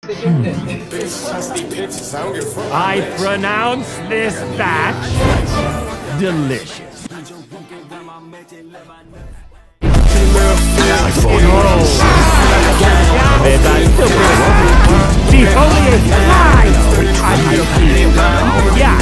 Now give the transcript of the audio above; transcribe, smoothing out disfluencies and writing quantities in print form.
I pronounce this batch delicious. Defoliate live! Yeah!